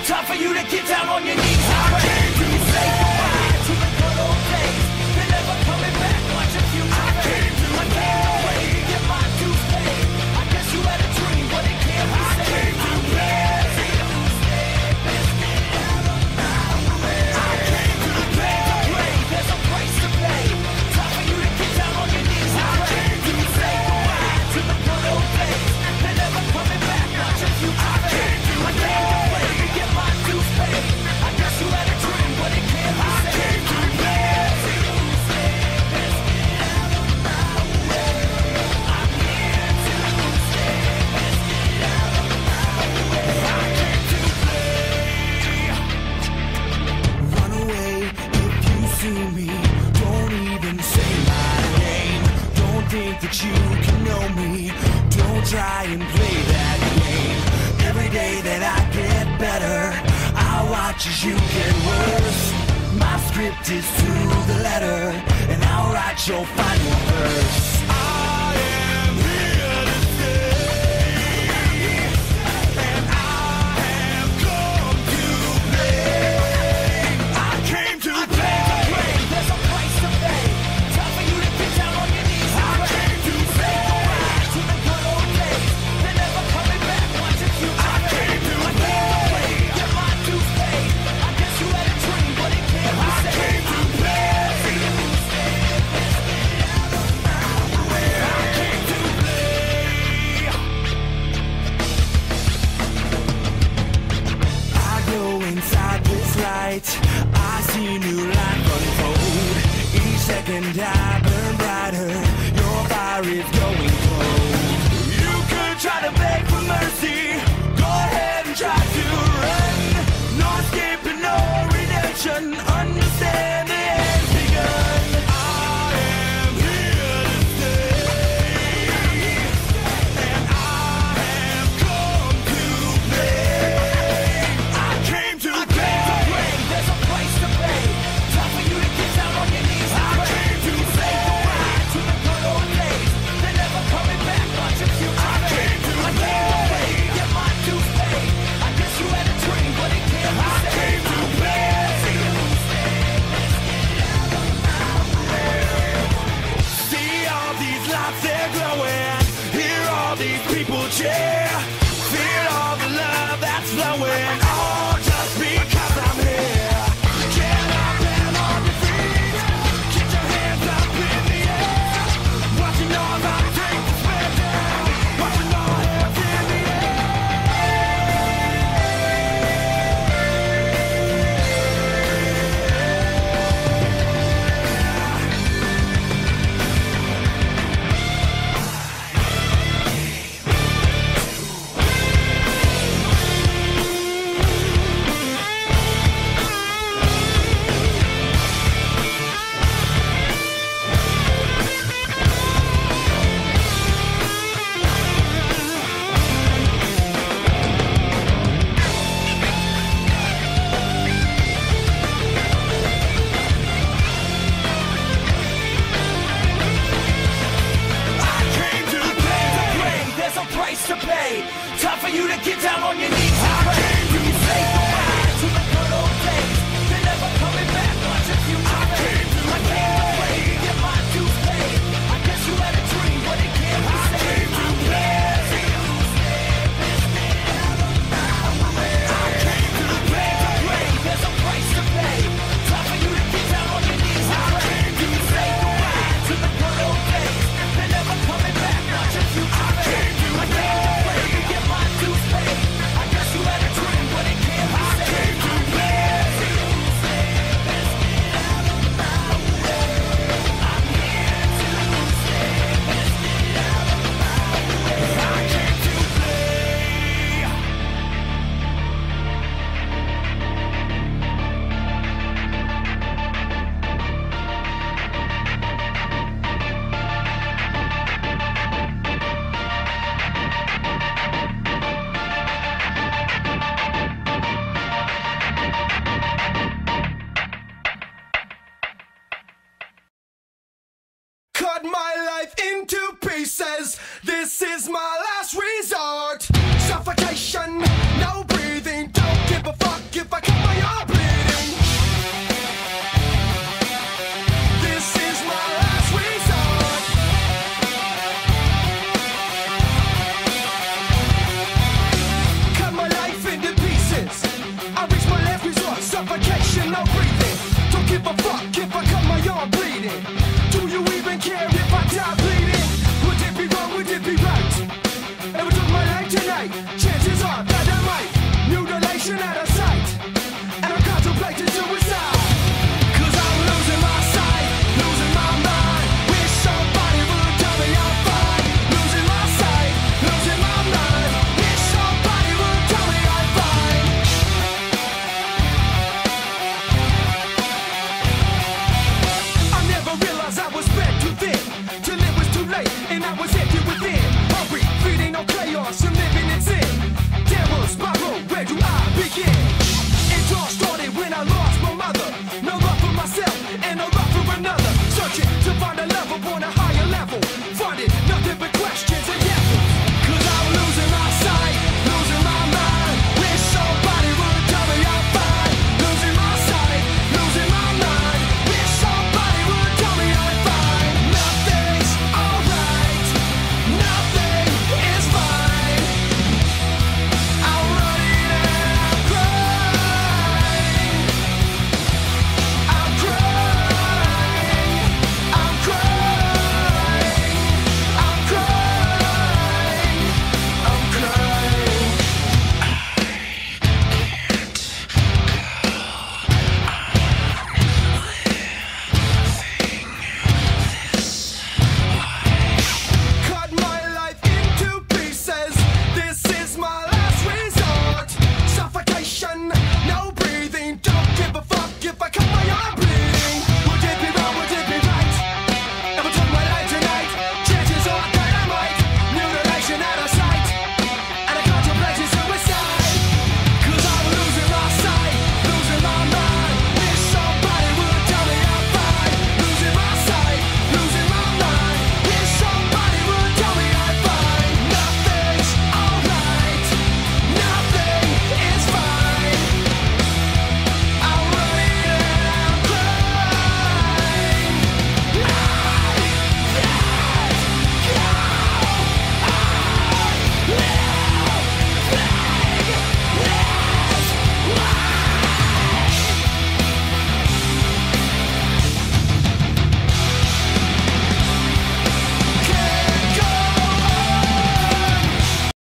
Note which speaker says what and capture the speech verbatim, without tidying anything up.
Speaker 1: Time for you to get down on your knees and pray. Do you say goodbye to the good old days? They're never coming back, watch your future fade. I came away to get my dues paid. I guess you had a dream, but it can't be saved. I came to play. Let's get out of my way. I came to play. There's a price to pay. Time for you to get down on your knees and pray. Do you say goodbye to the good old days? They're never coming back, watch your future fade. I came away to get my dues paid. I guess you had a dream, but it can't be saved. I came to play. Me. Don't even say my name. Don't think that you can know me. Don't try and play that game. Every day that I get better, I watch as you get worse. My script is to the letter, and I'll write your final verse. I am here to stay, and I have come to play. I came to play. I see new life unfold. Each second I burn brighter. Your fire is going cold. You could try to beg for mercy. Go ahead and try to run. No escape and no redemption. Understand the end's begun. I am here to stay, and I have come to play. I came to play. There's a price to pay. Time for you to get down on your knees and pray. I came to say goodbye to the good old days. They're never coming back, watch your future fade. I came away to get my dues paid. I guess you had a dream, but it can't be saved. I came to play. See all these lights, they're glowing. Hear all these people cheer. Feel all the love that's flowing. All just because I'm here. Get up and on your feet. Get your hands up in the air. Watching all my take the spread down. Watching all hands in the to pay. Time for you to get down on your knees and pray. You say goodbye to the good old days. They're never coming back, watch your future fade. I came away to get my dues paid. I guess you had a dream, but it can't be saved. I came to play. I came to play. There's a price to pay. Time for you to get down on your knees and pray. You say goodbye to the good old days. They're never coming back, watch your future fade. I came to play to get my dues paid. I guess you had a dream, but it can't be saved. I came to play. I'm here to stay. Let's get out of my way. I came to play. Cut my life into pieces. This is my last resort. Suffocation, no breathing. Don't give a fuck.
Speaker 2: no breathing. Don't give a fuck if I cut my arm bleeding. Do you even care if I die bleeding? Would it be wrong, would it be right? If I took my life tonight, chances are that I might. Mutilation out of sight, and I'm contemplating suicide. Cause I'm losing my sight, losing my mind. Wish somebody would tell me I'm fine. Losing my sight, losing my mind. Wish somebody would tell me I'm fine. I never realized I was spread too thin, till it was too late and I was empty within. Hungry, feeding on chaos and living in sin. Terror spiral, where do I begin?